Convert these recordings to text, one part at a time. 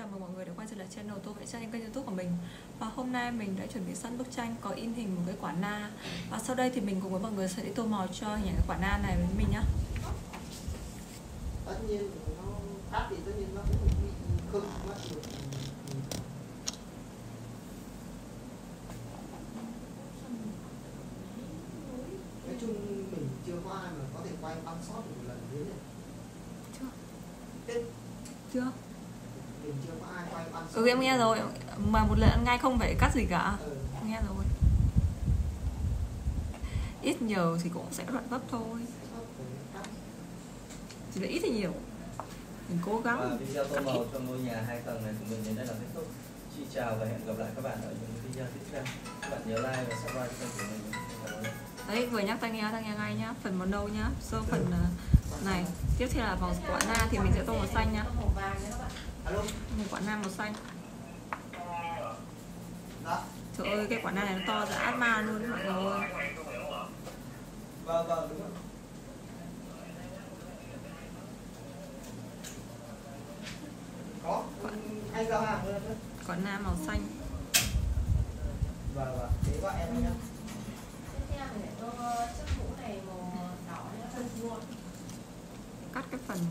chào mừng mọi người đã quay trở lại channel Tô Vẽ Tranh, kênh YouTube của mình. Và hôm nay mình đã chuẩn bị sẵn bức tranh có in hình một cái quả na. Và sau đây thì mình cùng với mọi người sẽ đi tô màu cho hình ảnh cái quả na này với mình nhé. Tất nhiên nó khác thì tất nhiên nó cũng bị khưng mất được. Nói chung mình chưa có ai mà có thể quay băng shot được một lần thế này. Chưa? Mình chưa có ai quay băng shot. Em nghe rồi, mà một lần ăn ngay không phải cắt gì cả. Nghe rồi. Ít nhiều thì cũng sẽ đoạn vấp thôi. Chỉ là ít hay nhiều mình cố gắng. Và video tô màu cho ngôi nhà 2 tầng này của mình đến đây là kết thúc. Xin chào và hẹn gặp lại các bạn ở những video tiếp theo. Các bạn nhớ like và subscribe kênh của mình. Đấy, vừa nhắc tai nghe ngay nhá. Phần màu nâu nhá. Sau phần này tiếp theo là màu quả na thì mình sẽ tô màu xanh nhá. Một quả na màu xanh. Trời ơi, cái quả na này nó to ra át ma luôn mọi người. Vâng, đúng rồi. Có, anh giao hàng luôn đấy. Quả na màu xanh. Vâng, thế gọi em nhé. Tiếp theo mình lại tô chiếc mũ này màu đỏ nhé. Cắt cái phần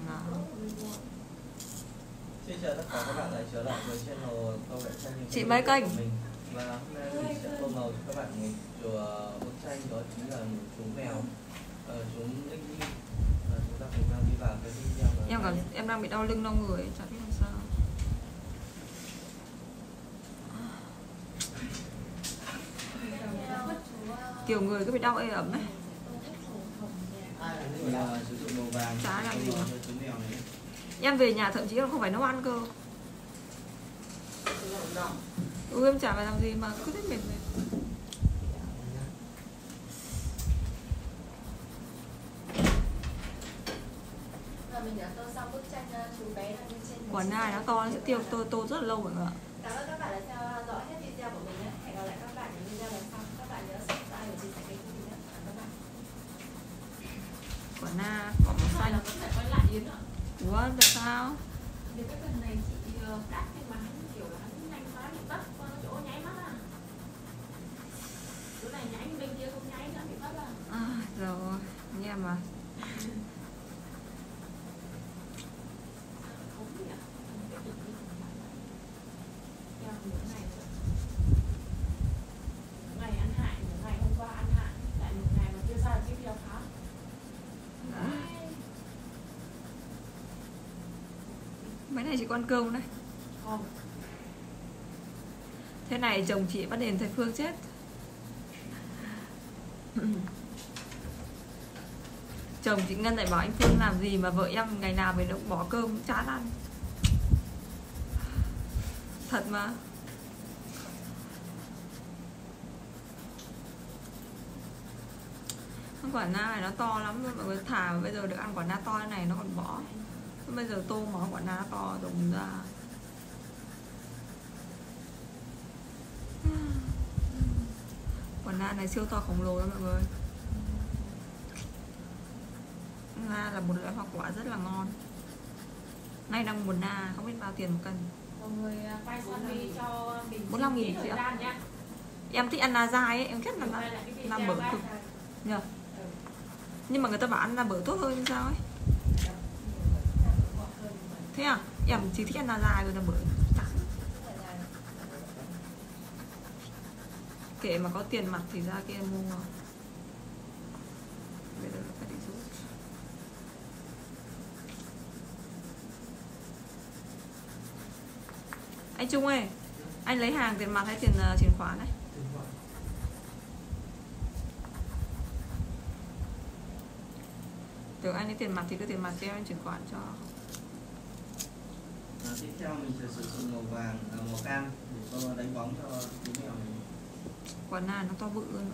Xin chào tất cả các bạn lại trở lại với channel Tô Vẽ Tranh. Chị mấy kênh của mình. Và hôm nay mình sẽ tô màu cho các bạn một bức tranh, đó chính là một chú mèo, chú Linh Nhi. Và chúng ta cùng nhau đi vào cái video này. em đang bị đau lưng đau người, chả biết làm sao. Kiểu người cứ bị đau ê ẩm ấy. Mình sử dụng màu vàng. Chả làm gì cho chú mèo này. Em về nhà thậm chí còn không phải nấu ăn cơ. Em chả phải làm gì mà cứ thích mệt mệt. Và mình đã tô xong bức tranh chú bé đang bên trên. Quả na nó to, nó sẽ tiêu tô rất là lâu mọi người ạ. Cảm ơn các bạn đã theo dõi hết video của mình nhé. Hẹn gặp lại các bạn ở video lần sau. Các bạn nhớ subscribe và chia sẻ kênh của mình nhé. Cảm ơn các bạn. Quả na có màu xanh. Vẫn phải quay lại Yến ạ. Ủa tại sao? Vì cái phần này chị cắt nhưng mà hắn kiểu là hắn nhanh quá bị mất chỗ nháy mắt à. Chỗ này nháy bên kia không nháy nữa bị mất à. Rồi, nghe mà. Không biết ạ. Theo nửa ngày nữa. Nửa ngày ăn hại, nửa ngày hôm qua ăn hại, lại một ngày mà chưa ra được cái video khác. Mấy này chị có ăn cơm đấy. Không. Thế này chồng chị bắt đền thầy Phương chết. Chồng chị Ngân lại bảo anh Phương làm gì mà vợ em ngày nào về nó cũng bỏ cơm chán ăn. Thật mà. Quả na này nó to lắm luôn mọi người, thà mà bây giờ được ăn quả na to như này nó còn bỏ. Bây giờ tô món quả na to đồng ra. Quả na này siêu to khổng lồ đó mọi người. Na là một loại hoa quả rất là ngon. Nay đang mùa na, không biết bao tiền một cân. Mọi người quay sang đi cho mình 45.000 chị ạ. Em thích ăn na dai ấy, em rất là na bở cực nhờ. Nhưng mà người ta bảo ăn na bở tốt hơn sao ấy. Thế à? Em chỉ thích ăn na dai rồi na bở. Kệ mà có tiền mặt thì ra kia mua. Bây giờ phải đi rút. Anh Trung ơi, anh lấy hàng tiền mặt hay tiền chuyển khoản đấy? Tưởng anh lấy tiền mặt thì đưa tiền mặt cho em, anh chuyển khoản cho. Tiếp theo mình sẽ sử dụng màu vàng, màu cam để tô đánh bóng cho chú mèo này. Quả na nó to bự hơn.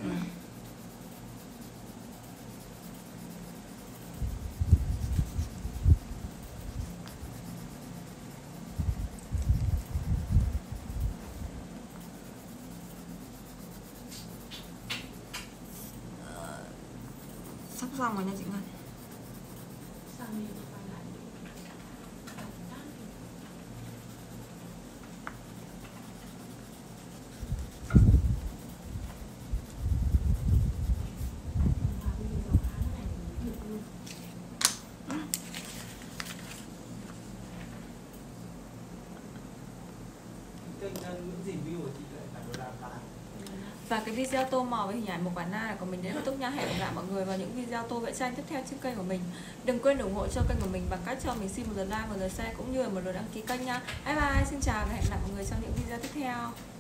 Sắp xong rồi nha chị Ngân. Sang đi quay lại. những review của chị lại phải đồ đào tạo. Và cái video tô màu với hình ảnh một quả na của mình đến kết thúc nha. Hẹn gặp lại mọi người vào những video tô vẽ tranh tiếp theo trên kênh của mình. Đừng quên ủng hộ cho kênh của mình bằng cách cho mình xin một lượt like, một lượt share cũng như là một lượt đăng ký kênh nha. Bye bye, xin chào và hẹn gặp lại mọi người trong những video tiếp theo.